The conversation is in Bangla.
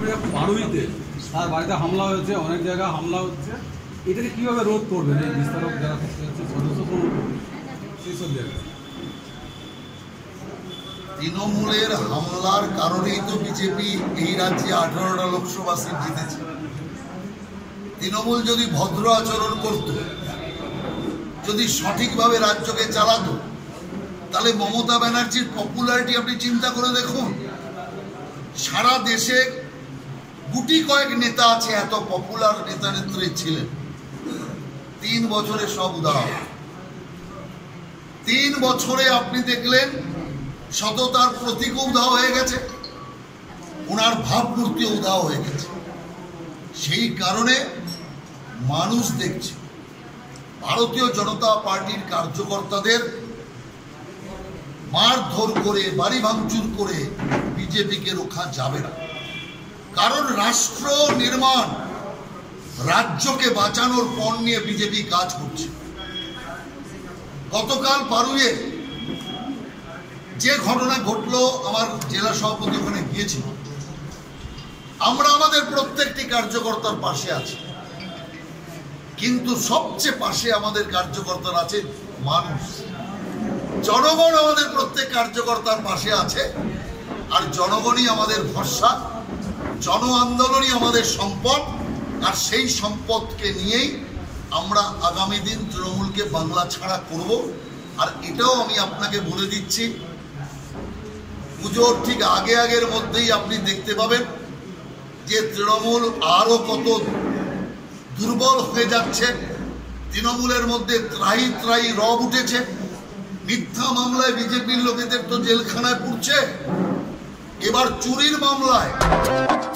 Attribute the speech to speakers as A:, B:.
A: তৃণমূলে পাড়ুইতে তার বাড়িতে হামলা হয়েছে, অনেক জায়গায় হামলা হচ্ছে, এটাকে কীভাবে রোধ করবেন এই বিস্তারক যারা সদস্য সেইসব জায়গায়?
B: তৃণমূলের হামলার কারণেই তো বিজেপি এই রাজ্যে 18টা লোকসভা সিট জিতেছে। তৃণমূল যদি ভদ্র আচরণ করত, যদি সঠিকভাবে রাজ্যকে চালাতো, তাহলে মমতা ব্যানার্জির পপুলারিটি আপনি চিন্তা করে দেখুন। সারা দেশে গুটি কয়েক নেতা আছে এত পপুলার নেতা নেত্রী ছিলেন। 3 বছরে সব উদাহ। 3 বছরে আপনি দেখলেন সততার প্রতীকও উদাহ হয়ে গেছে, ওনার ভাবমূর্তিও উদাহ হয়ে গেছে। সেই কারণে মানুষ দেখছে ভারতীয় জনতা পার্টির কার্যকর্তাদের মারধর করে, বাড়ি ভাঙচুর করে বিজেপিকে রোখা যাবে না। কারণ রাষ্ট্র নির্মাণ, রাজ্যকে বাঁচানোর পণ নিয়ে বিজেপি কাজ করছে। গতকাল পারুইয়ে যে ঘটনা ঘটলো, আমার জেলা সভাপতি ওখানে গিয়েছিল। আমরা আমাদের প্রত্যেকটি কার্যকর্তার পাশে আছি, কিন্তু সবচেয়ে পাশে আমাদের কার্যকর্তার আছে মানুষ, জনগণ আমাদের প্রত্যেক কার্যকর্তার পাশে আছে। আর জনগণই আমাদের ভরসা, জন আন্দোলনই আমাদের সম্পদ। আর সেই সম্পদকে নিয়েই আমরা আগামী দিন তৃণমূলকে বাংলা ছাড়া করব। আর এটাও আমি আপনাকে বলে দিচ্ছি, পুজোর ঠিক আগের মধ্যেই আপনি দেখতে পাবেন যে তৃণমূল আরো কত দুর্বল হয়ে যাচ্ছে। তৃণমূলের মধ্যে ত্রাহি ত্রাহি রব উঠেছে। মিথ্যা মামলায় বিজেপির লোকেদের তো জেলখানায় পুড়ছে, এবার চুরির মামলায়